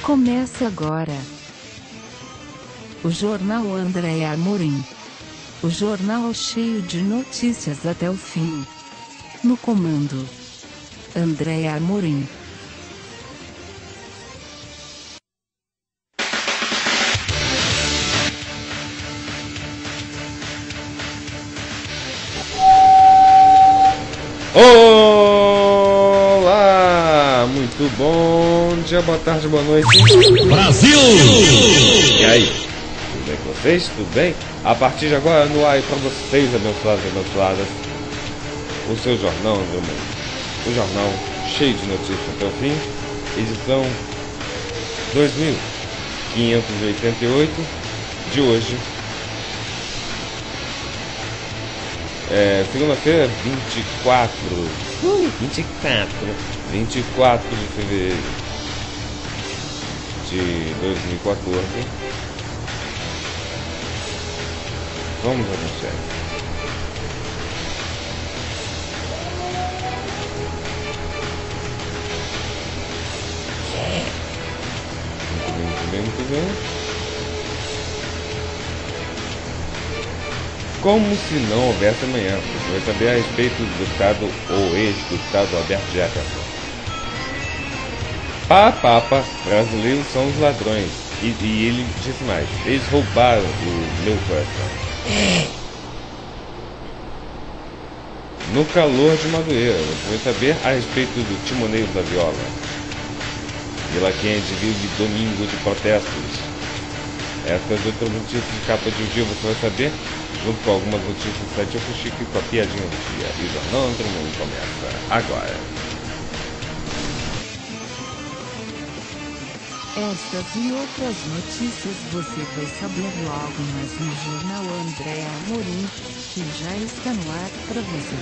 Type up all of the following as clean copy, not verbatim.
Começa agora o Jornal André Amorim. O jornal cheio de notícias até o fim. No comando, André Amorim. Olá, muito bom dia, boa tarde, boa noite. Brasil! E aí, tudo bem com vocês? Tudo bem? A partir de agora, no ar para vocês, abençoados e abençoadas, o seu jornal do mundo. O jornal cheio de notícias até o fim, edição 2588 de hoje. Segunda-feira, 24 de fevereiro de 2014. Vamos ao manchete. Muito bem. Como se não houvesse amanhã, você vai saber a respeito do deputado ou ex-deputado Alberto Jefferson. Papa, brasileiros são os ladrões. E ele disse mais, eles roubaram o meu coração. No calor de Madureira, você vai saber a respeito do timoneiro da viola. Pela Kennedy vive domingo de protestos. Essas outras notícias de capa de um dia você vai saber, junto com algumas notícias do site Fuxico e com a piadinha do dia. E o Jornal do Mundo começa agora. Estas e outras notícias você vai saber logo mais no Jornal André Amorim, que já está no ar para você.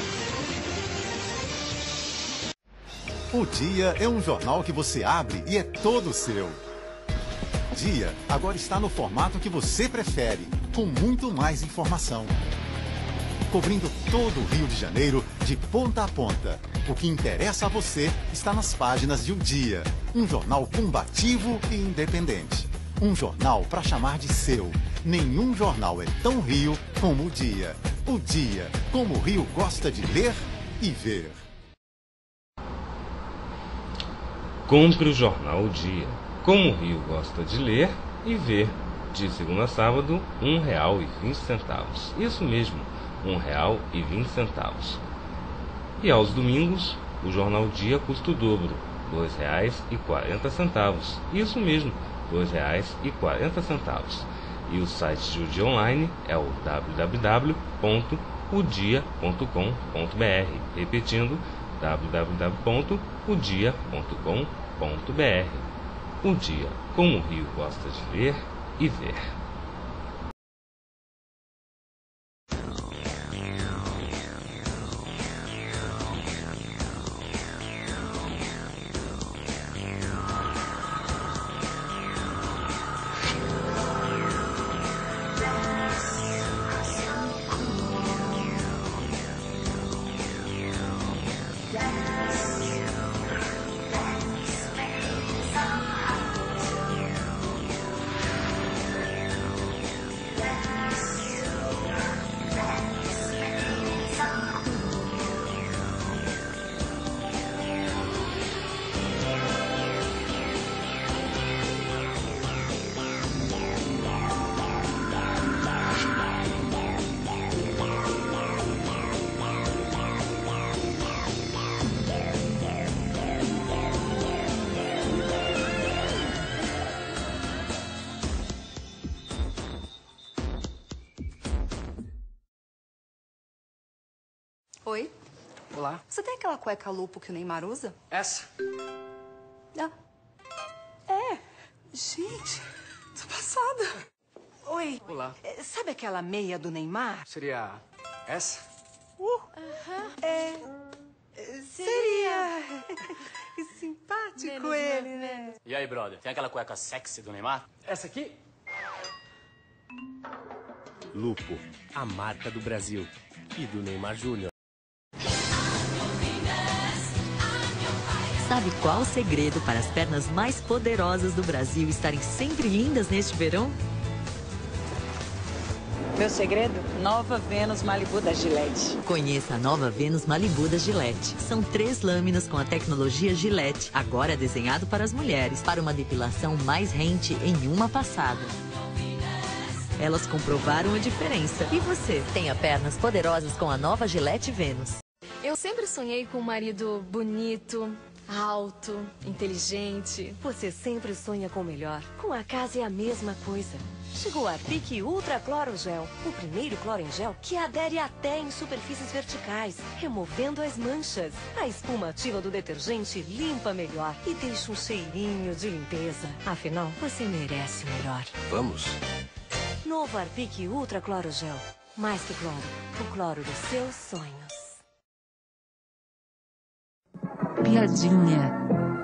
O Dia é um jornal que você abre e é todo seu. Dia agora está no formato que você prefere, com muito mais informação. Cobrindo todo o Rio de Janeiro, de ponta a ponta. O que interessa a você está nas páginas de O Dia. Um jornal combativo e independente. Um jornal para chamar de seu. Nenhum jornal é tão Rio como O Dia. O Dia, como o Rio gosta de ler e ver. Compre o jornal O Dia, como o Rio gosta de ler e ver. De segunda a sábado, R$1,20. Isso mesmo, R$1,20. E aos domingos, o jornal O Dia custa o dobro, R$2,40. Isso mesmo, R$2,40. E o site de O Dia Online é o www.odia.com.br. Repetindo, www.odia.com.br. O Dia, como o Rio gosta de ler e ver. Oi? Olá. Você tem aquela cueca lupo que o Neymar usa? Essa? Ah. É. Gente, tô passada. Oi. Olá. Sabe aquela meia do Neymar? Seria essa? Seria. Que simpático ele, né? E aí, brother, tem aquela cueca sexy do Neymar? Essa aqui? Lupo, a marca do Brasil e do Neymar Júnior. Sabe qual o segredo para as pernas mais poderosas do Brasil estarem sempre lindas neste verão? Meu segredo? Nova Venus Malibu da Gillette. Conheça a nova Venus Malibu da Gillette. São 3 lâminas com a tecnologia Gillette, agora desenhado para as mulheres, para uma depilação mais rente em uma passada. Elas comprovaram a diferença. E você? Tenha pernas poderosas com a nova Gillette Venus. Eu sempre sonhei com um marido bonito, alto, inteligente. Você sempre sonha com o melhor. Com a casa é a mesma coisa. Chegou a Harpic Ultra Cloro Gel, o primeiro cloro em gel que adere até em superfícies verticais, removendo as manchas. A espuma ativa do detergente limpa melhor e deixa um cheirinho de limpeza. Afinal, você merece o melhor. Vamos? Novo Harpic Ultra Cloro Gel. Mais que cloro, o cloro dos seus sonhos. Piadinha.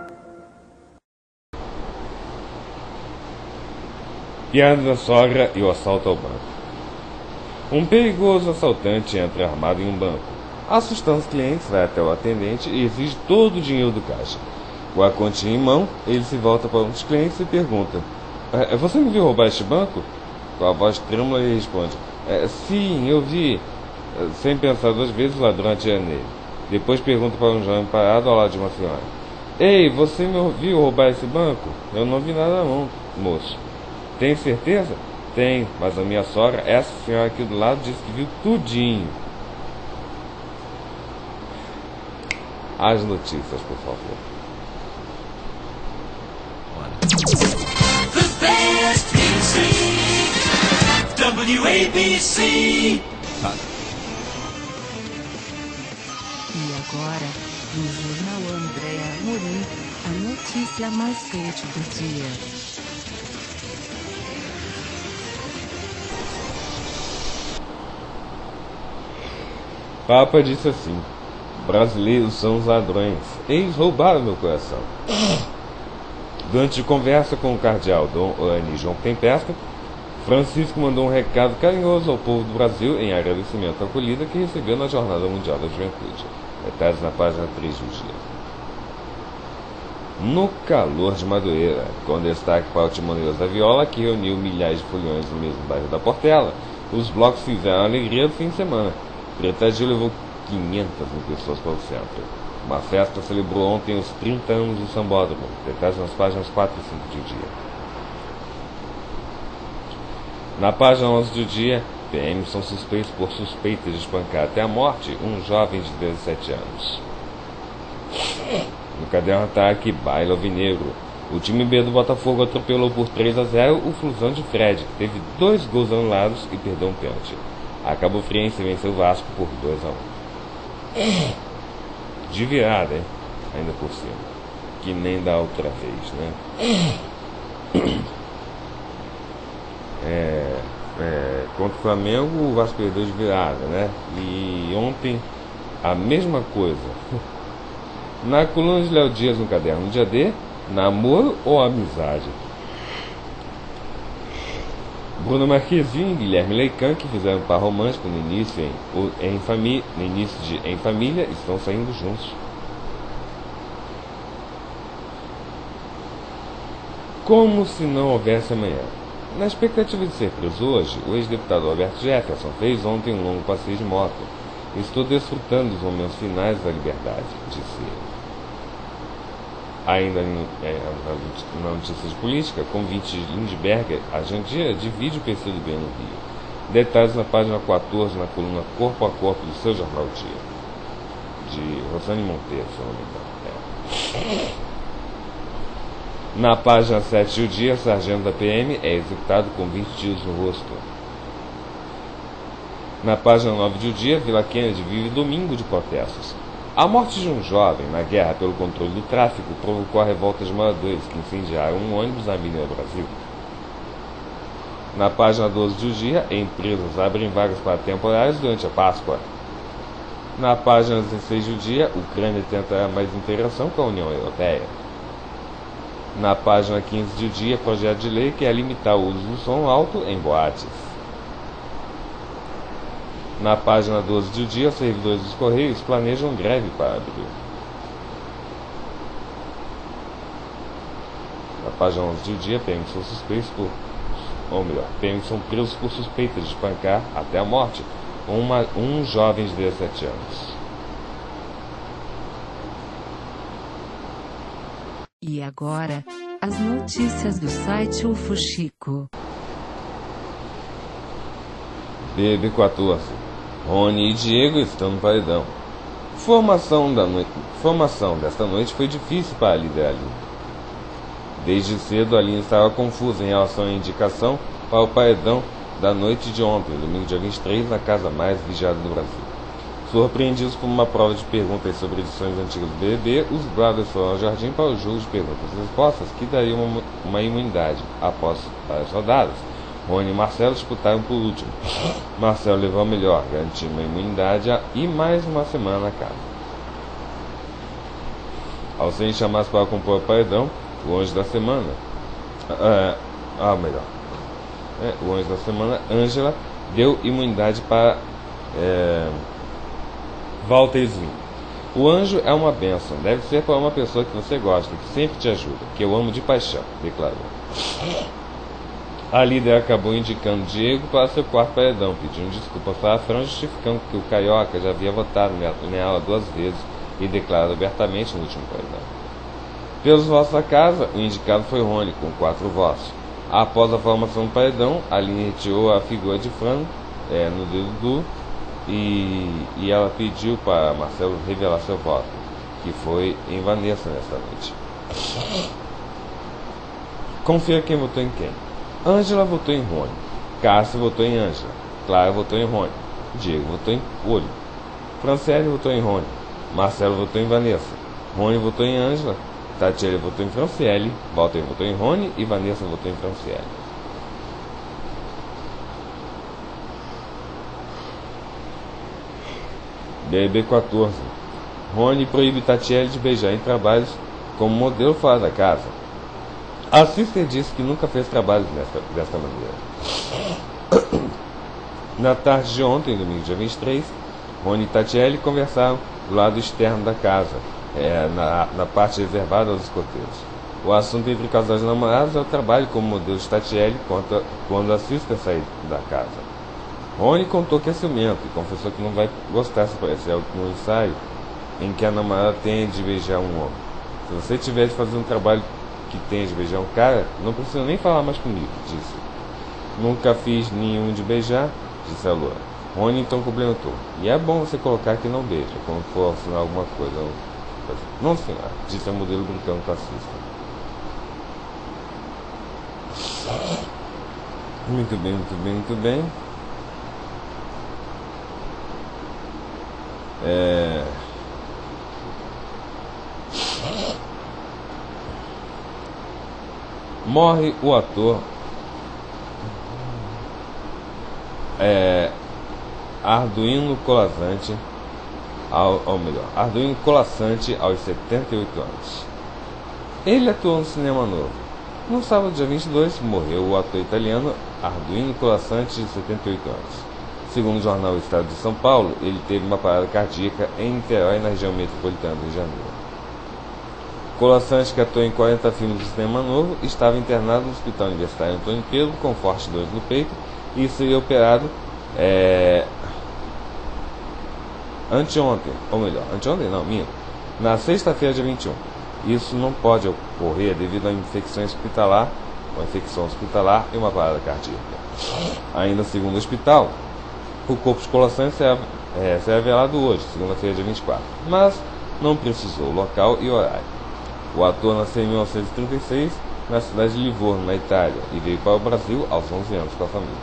Piada da sogra e o assalto ao banco. Um perigoso assaltante entra armado em um banco. Assustando os clientes, vai até o atendente e exige todo o dinheiro do caixa. Com a continha em mão, ele se volta para um dos clientes e pergunta: você me viu roubar este banco? Com a voz trêmula ele responde: sim, eu vi. Sem pensar 2 vezes, o ladrão atira nele. Depois pergunta para um jovem parado ao lado de uma senhora: ei, você me viu roubar esse banco? Eu não vi nada não, moço. Tem certeza? Tenho, mas a minha sogra, essa senhora aqui do lado, disse que viu tudinho. As notícias, por favor. The best music, WABC. E agora, no Jornal Andréa Amorim, a notícia mais quente do dia. Papa disse assim: brasileiros são os ladrões, eles roubaram meu coração. Durante conversa com o cardeal Dom Orani João Tempesta, Francisco mandou um recado carinhoso ao povo do Brasil em agradecimento à acolhida que recebeu na Jornada Mundial da Juventude. Detalhes na página 3 do dia. No calor de Madureira, com destaque para o Timoneiro da Viola, que reuniu milhares de foliões no mesmo bairro da Portela, os blocos fizeram a alegria do fim de semana. Preta Gil levou 500 mil pessoas para o centro. Uma festa celebrou ontem os 30 anos do Sambódromo. Detalhes nas páginas 4 e 5 do dia. Na página 11 do dia, PMs são suspeitos por suspeitas de espancar até a morte um jovem de 17 anos. No caderno ataque, baile alvinegro. O time B do Botafogo atropelou por 3-0 o Flusão de Fred, que teve 2 gols anulados e perdeu um pênalti. A Cabo Friense venceu o Vasco por 2-1. De virada, hein? Ainda por cima. Que nem da outra vez, né? Contra o Flamengo, o Vasco perdeu de virada, né? E ontem, a mesma coisa. Na coluna de Léo Dias no caderno dia D, namoro ou amizade? Bruno Marquezine e Guilherme Leican, que fizeram par romântico no início de Em Família, estão saindo juntos. Como se não houvesse amanhã. Na expectativa de ser preso hoje, o ex-deputado Roberto Jefferson fez ontem um longo passeio de moto. Estou desfrutando dos momentos finais da liberdade, disse ele. Ainda na notícia de política, convite de Lindbergh a Jandira divide o PCdoB no Rio. Detalhes na página 14, na coluna Corpo a Corpo do seu Jornal Dia. De Rosane Monteiro, se não me engano. Na página 7 do dia, sargento da PM é executado com 20 tiros no rosto. Na página 9 do dia, Vila Kennedy vive domingo de protestos. A morte de um jovem na guerra pelo controle do tráfico provocou a revolta de moradores que incendiaram um ônibus na Avenida Brasil. Na página 12 do dia, empresas abrem vagas para temporários durante a Páscoa. Na página 16 do dia, Ucrânia tenta mais interação com a União Europeia. Na página 15 do dia, projeto de lei quer limitar o uso do som alto em boates. Na página 12 do dia, servidores dos Correios planejam greve para abril. página 11 do Dia, PMs são suspeitos por... Ou melhor, PMs são presos por suspeita de espancar até a morte um jovem de 17 anos. E agora, as notícias do site UFO Chico. BB14. Rony e Diego estão no paredão. Formação desta noite foi difícil para a líder Aline. Desde cedo, a Aline estava confusa em relação à indicação para o paredão da noite de ontem, domingo dia 23, na casa mais vigiada do Brasil. Surpreendidos por uma prova de perguntas sobre edições antigas do BBB, os brothers foram ao jardim para o jogo de perguntas e respostas que daria uma imunidade. Após várias rodadas, Rony e Marcelo disputaram por último. Marcelo levou a melhor, garantindo uma imunidade e mais uma semana na casa. Ao serem chamados para compor o paredão, o anjo da semana... o anjo da semana, Ângela, deu imunidade para... Walter Ismin. O anjo é uma bênção, deve ser para uma pessoa que você gosta, que sempre te ajuda, que eu amo de paixão, declarou. A líder acabou indicando Diego para seu quarto paredão, pedindo desculpas para a Fran, justificando que o Carioca já havia votado nela 2 vezes e declarado abertamente no último paredão. Pelos votos da casa, o indicado foi Rony, com 4 votos. Após a formação do paredão, a Aline retirou a figura de Fran no dedo do e ela pediu para Marcelo revelar seu voto, que foi em Vanessa nesta noite. Confira quem votou em quem. Ângela votou em Rony, Cássio votou em Ângela, Clara votou em Rony, Diego votou em Olho, Franciele votou em Rony, Marcelo votou em Vanessa, Rony votou em Ângela, Tatiele votou em Franciele, Walter votou em Rony e Vanessa votou em Franciele. BB14. Rony proíbe Tatiele de beijar em trabalhos como modelo fora da casa. A Sister disse que nunca fez trabalhos desta maneira. Na tarde de ontem, domingo dia 23, Rony e Tatiele conversaram do lado externo da casa, na parte reservada aos escoteiros. O assunto entre casais namorados é o trabalho como modelo de Tatiele quando a Sister sair da casa. Rony contou que é ciumento e confessou que não vai gostar se aparecer algo no ensaio em que a namorada tenha de beijar um homem. Se você tiver de fazer um trabalho que tenha de beijar um cara, não precisa nem falar mais comigo, disse. Nunca fiz nenhum de beijar, disse a loura. Rony então complementou. E é bom você colocar que não beija, quando for assinar alguma coisa. Não, senhora, disse a modelo brincando com a Sister. Muito bem, muito bem, muito bem. Morre o ator Arduino Colassante Arduino Colassante aos 78 anos. Ele atuou no Cinema Novo. No sábado, dia 22, morreu o ator italiano Arduino Colassante, de 78 anos. Segundo o jornal Estado de São Paulo, ele teve uma parada cardíaca em Niterói, na região metropolitana do Rio de Janeiro. Colassante, que atuou em 40 filmes do Cinema Novo, estava internado no Hospital Universitário Antônio Pedro com fortes dores no peito e seria operado na sexta-feira, dia 21. Isso não pode ocorrer devido a uma infecção hospitalar e uma parada cardíaca. Ainda segundo o hospital, o corpo de Colassante será revelado hoje, segunda-feira, dia 24, mas não precisou local e horário. O ator nasceu em 1936 na cidade de Livorno, na Itália, e veio para o Brasil aos 11 anos com a família.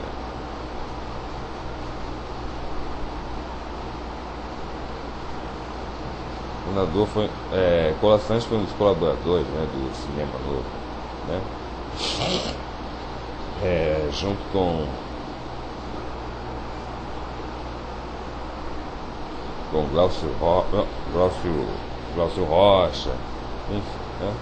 O fundador foi Colassante foi um dos colaboradores, né, do Cinema Novo, né? Junto com Glaucio Rocha, enfim, né?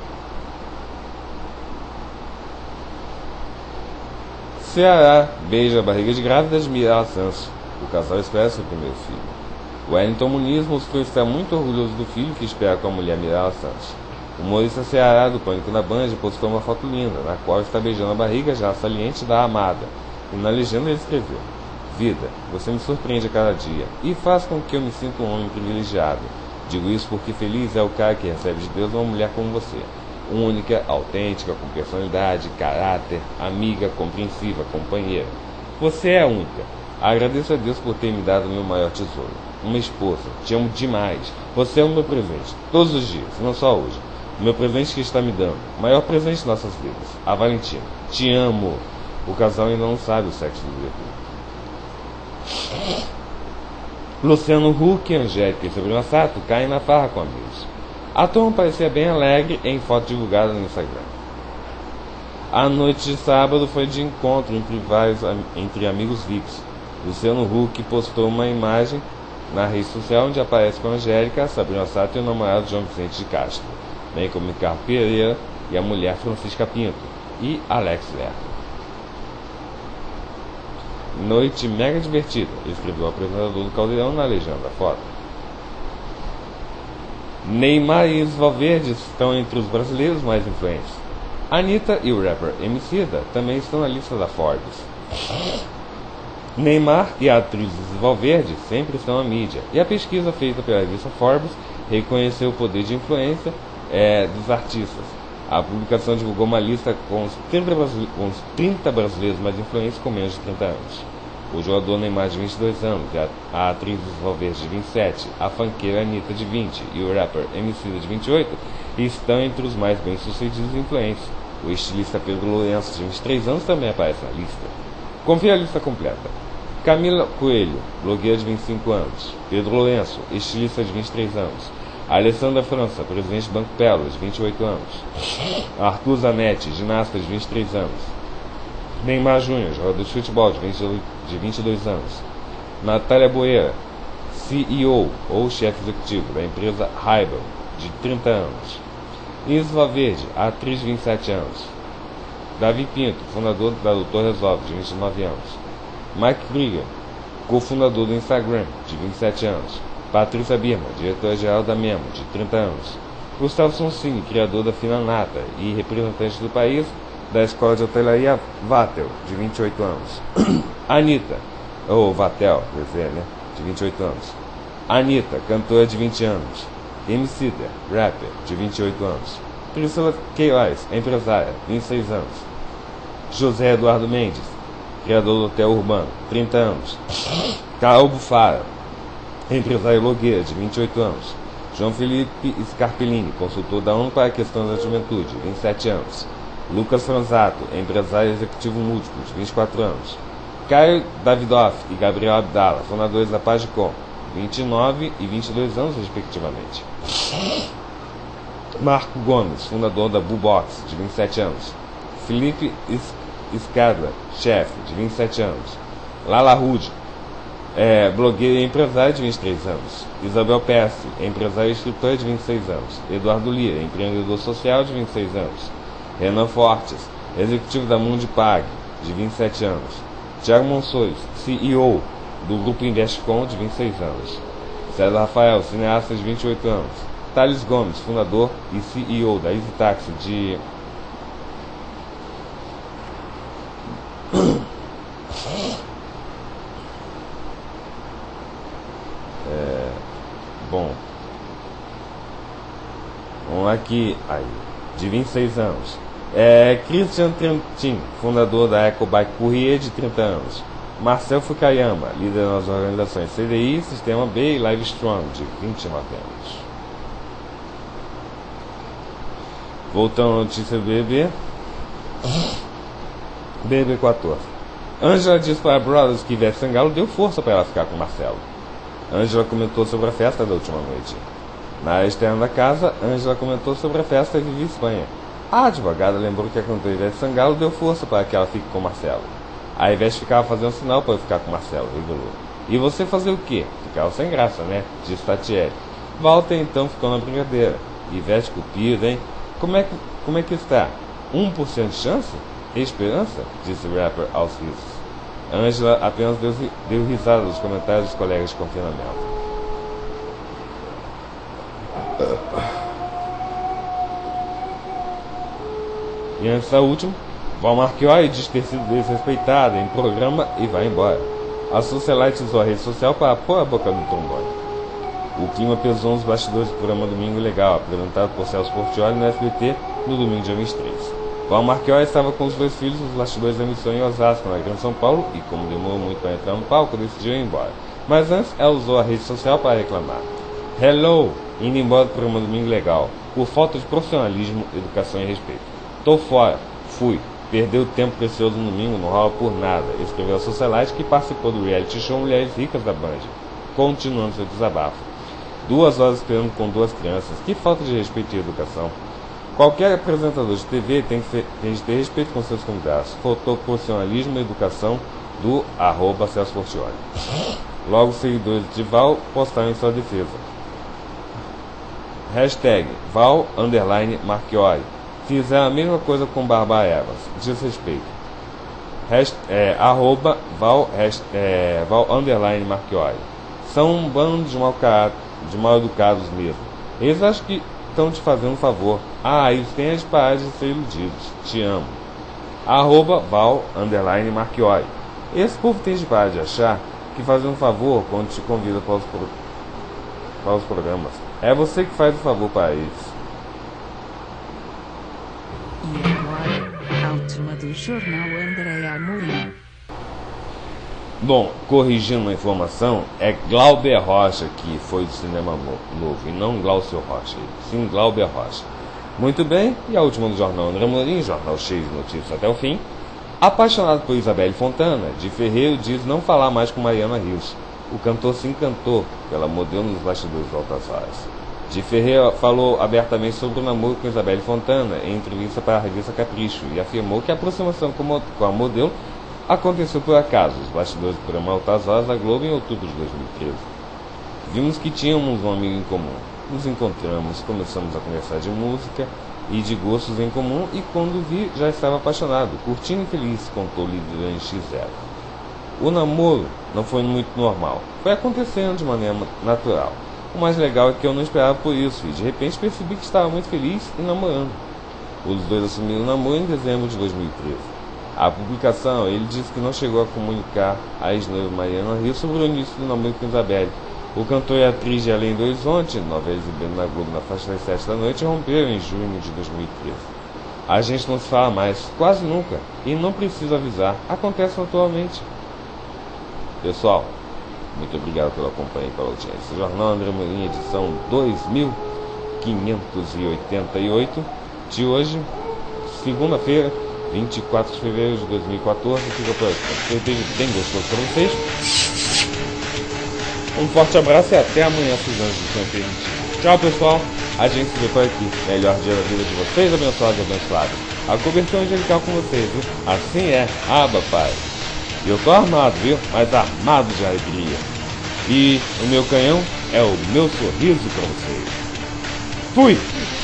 Ceará beija a barriga de grávida de Mirella Santos. O casal espera seu primeiro filho. Wellington Muniz mostrou estar muito orgulhoso do filho que espera com a mulher Mirella Santos. O humorista Ceará do Pânico na Band postou uma foto linda, na qual está beijando a barriga já saliente da amada. E na legenda ele escreveu: vida, você me surpreende a cada dia e faz com que eu me sinta um homem privilegiado. Digo isso porque feliz é o cara que recebe de Deus uma mulher como você. Única, autêntica, com personalidade, caráter, amiga, compreensiva, companheira. Você é única. Agradeço a Deus por ter me dado o meu maior tesouro. Uma esposa. Te amo demais. Você é o meu presente. Todos os dias, não só hoje. O meu presente que está me dando. O maior presente de nossas vidas. A Valentina. Te amo. O casal ainda não sabe o sexo do bebê. Luciano Huck, Angélica e Sabrina Sato caem na farra com amigos. A turma parecia bem alegre em foto divulgada no Instagram. A noite de sábado foi de encontro entre amigos VIPs. Luciano Huck postou uma imagem na rede social onde aparece com a Angélica, Sabrina Sato e o namorado João Vicente de Castro, bem como Ricardo Pereira e a mulher Francisca Pinto e Alex Lerner. Noite mega divertida, escreveu o apresentador do Caldeirão na legenda da foto. Neymar e Isis Valverde estão entre os brasileiros mais influentes. Anitta e o rapper Emicida também estão na lista da Forbes. Neymar e a atriz Isis Valverde sempre estão na mídia, e a pesquisa feita pela revista Forbes reconheceu o poder de influência dos artistas. A publicação divulgou uma lista com os 30 brasileiros mais influentes com menos de 30 anos. O jogador Neymar, de 22 anos, a atriz Isis Valverde, de 27, a funkeira Anitta, de 20, e o rapper Emicida, de 28, estão entre os mais bem-sucedidos e influentes. O estilista Pedro Lourenço, de 23 anos, também aparece na lista. Confira a lista completa. Camila Coelho, blogueira de 25 anos. Pedro Lourenço, estilista de 23 anos. Alessandra França, presidente do Banco Pelo, de 28 anos. Arthur Zanetti, ginasta, de 23 anos. Neymar Júnior, jogador de futebol, de 22 anos. Natália Boeira, CEO ou chefe executivo da empresa Raibel, de 30 anos. Isis Valverde, atriz, de 27 anos. Davi Pinto, fundador da Doutor Resolve, de 29 anos. Mike Krieger, cofundador do Instagram, de 27 anos. Patrícia Birma, diretora-geral da Memo, de 30 anos. Gustavo Sonsini, criador da Fina Nata e representante do país da Escola de Hotelaria Vatel, de 28 anos. Anitta, ou Vatel, quer dizer, né? De 28 anos. Anitta, cantora, de 20 anos. Emicida, rapper, de 28 anos. Priscila Queiroz, empresária, 26 anos. José Eduardo Mendes, criador do Hotel Urbano, 30 anos. Carol Bufara, empresário blogueira, de 28 anos. João Felipe Scarpellini, consultor da ONU para a questão da juventude, 27 anos. Lucas Franzato, empresário executivo múltiplo, de 24 anos. Caio Davidoff e Gabriel Abdala, fundadores da Pagicom, 29 e 22 anos, respectivamente. Marco Gomes, fundador da Bubox, de 27 anos. Felipe Escadra, chefe, de 27 anos. Lala Rude, blogueira e empresária, de 23 anos. Isabel Pesce, empresária e escritora, de 26 anos. Eduardo Lira, empreendedor social, de 26 anos. Renan Fortes, executivo da Mundipag, de 27 anos. Thiago Monções, CEO do Grupo Investcom, de 26 anos. César Rafael, cineasta, de 28 anos. Thales Gomes, fundador e CEO da Easy Taxi, de... Bom, vamos aqui, aí, de 26 anos. Christian Trentin, fundador da Ecobike Courier, de 30 anos. Marcel Fukayama, líder nas organizações CDI, Sistema B e Livestrong, de 29 anos. Voltando à notícia do BBB. BBB 14. Ângela disse para a Brothers que Ivete Sangalo deu força para ela ficar com Marcelo. Ângela comentou sobre a festa da última noite. Na área externa da casa, Ângela comentou sobre a festa e Vivi Espanha. A advogada lembrou que a cantora Ivete Sangalo deu força para que ela fique com Marcelo. A Ivete ficava fazendo sinal para eu ficar com Marcelo, revelou. E você fazer o quê? Ficava sem graça, né? Disse Tatiele. Walter então ficou na brincadeira. Ivete cupida, hein? Como é que está? 1% de chance? Esperança? Disse o rapper aos risos. Ângela apenas deu risada dos comentários dos colegas de confinamento. E antes da última, Val Marchiori diz ter sido desrespeitada em programa e vai embora. A socialite usou a rede social para pôr a boca no trombone. O clima pesou nos bastidores do programa Domingo Legal, apresentado por Celso Portiolli no SBT no domingo dia 23. Val Marchiori estava com os dois filhos nos bastidores da emissão em Osasco, na Grande São Paulo, e como demorou muito para entrar no palco, decidiu ir embora. Mas antes, ela usou a rede social para reclamar. Hello! Indo embora do programa Domingo Legal, por falta de profissionalismo, educação e respeito. Tô fora. Fui. Perdeu tempo precioso no domingo, não rola por nada, escreveu a socialite que participou do reality show Mulheres Ricas da Band, continuando seu desabafo. 2 horas esperando com 2 crianças, que falta de respeito e educação. Qualquer apresentador de TV tem de ter respeito com seus convidados. Faltou profissionalismo e educação do @Celso Portiolli. Logo, os seguidores de Val postaram em sua defesa. Hashtag Val_Marchiori. Fizeram a mesma coisa com Bárbara Evas. Desrespeito. Val_Marchiori. São um bando de mal educados mesmo. Eles acham que estão te fazendo um favor. Eles têm as paradas de ser iludidos. Te amo. @Val_Marchiori. Esse povo tem de parar de achar que fazer um favor quando te convida para os programas. É você que faz o favor para eles. E agora, a última do jornal Andréa Amorim. Bom, corrigindo uma informação, é Glauber Rocha que foi do Cinema Novo, e não Glaucio Rocha, sim Glauber Rocha. Muito bem, e a última do jornal André Amorim, jornal cheio de notícias até o fim. Apaixonado por Isabelle Fontana, Di Ferreiro diz não falar mais com Mariana Rios. O cantor se encantou pela modelo nos bastidores do Altas Horas. Di Ferreiro falou abertamente sobre o namoro com Isabelle Fontana em entrevista para a revista Capricho e afirmou que a aproximação com a modelo aconteceu por acaso, os bastidores do programa Altas Horas da Globo em outubro de 2013. Vimos que tínhamos um amigo em comum. Nos encontramos, começamos a conversar de música e de gostos em comum e quando vi já estava apaixonado, curtindo e feliz, contou líder em X0. O namoro não foi muito normal, foi acontecendo de maneira natural. O mais legal é que eu não esperava por isso e de repente percebi que estava muito feliz e namorando. Os dois assumiram o namoro em dezembro de 2013. A publicação, ele disse que não chegou a comunicar a ex-noiva Mariana Rios sobre o início do namoro com Isabelle. O cantor e a atriz de Além do Horizonte, novela exibida na Globo na faixa das 7 da noite, romperam em junho de 2013. A gente não se fala mais, quase nunca, e não precisa avisar, acontece naturalmente. Pessoal, muito obrigado pela companhia e pela audiência. Jornal André Amorim, edição 2588 de hoje, segunda-feira, 24 de fevereiro de 2014. Fica por aqui. Espero que tenha bem gostoso para vocês. Um forte abraço e até amanhã, se os anjos do permitir. Tchau, pessoal. A gente se vê por aqui. Melhor dia da vida de vocês, abençoados e abençoados. A cobertura angelical com vocês, viu? Assim é. Pai. E eu tô armado, viu? Mas armado de alegria. E o meu canhão é o meu sorriso para vocês. Fui!